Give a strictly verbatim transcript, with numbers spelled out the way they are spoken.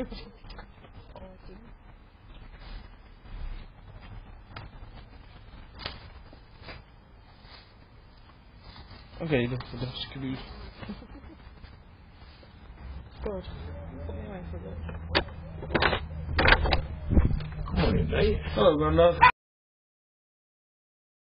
Oké, okay, dat is hartstikke duur. Goed. Kom je maar even door. Mooi, nee. Oh, dan